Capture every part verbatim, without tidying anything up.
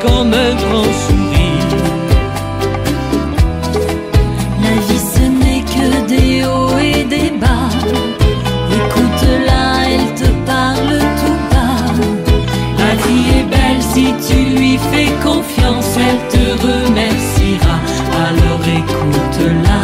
comme un grand sourire. La vie ce n'est que des hauts et des bas. Écoute-la, elle te parle tout bas. La vie est belle si tu lui fais confiance, elle te remerciera, alors écoute-la.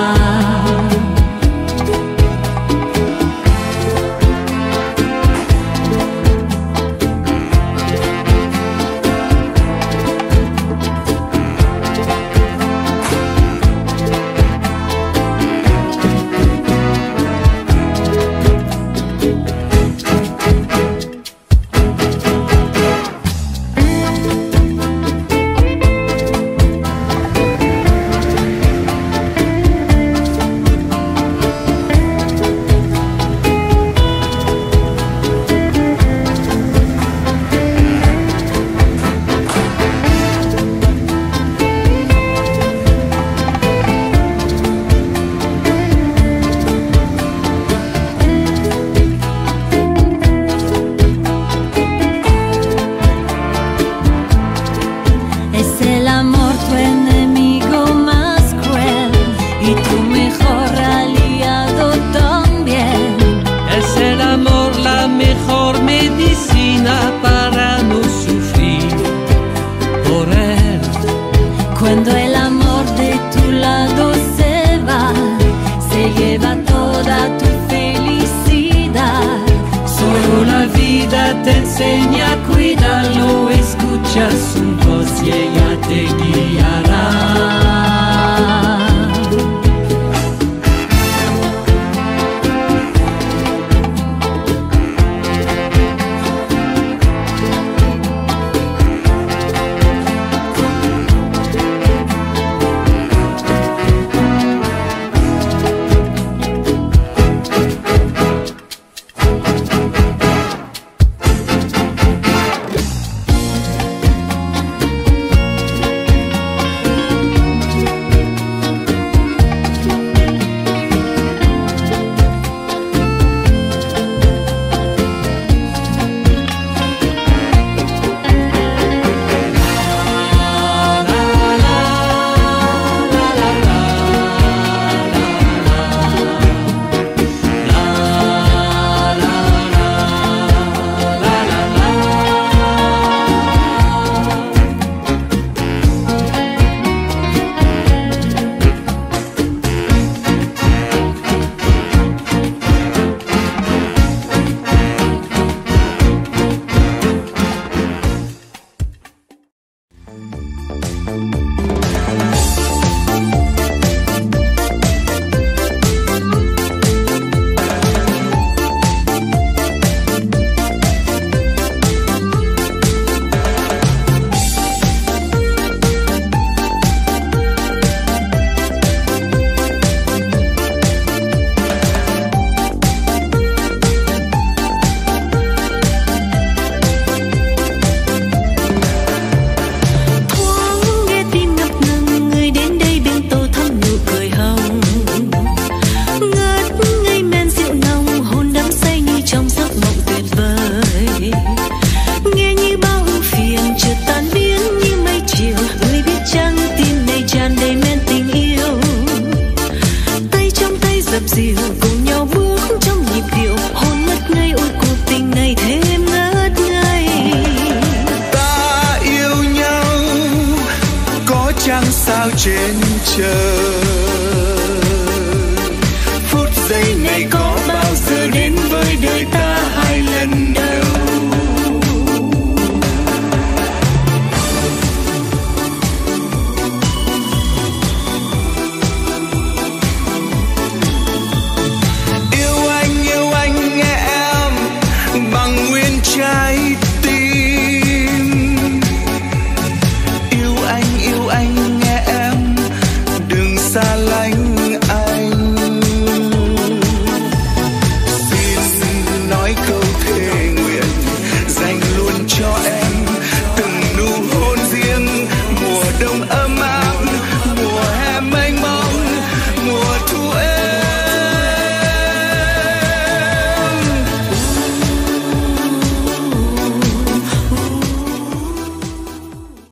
Cuando el amor de tu lado se va, se lleva toda tu felicidad. Solo la vida te enseña a cuidarlo, escucha su voz y ella te guiará. Trên trời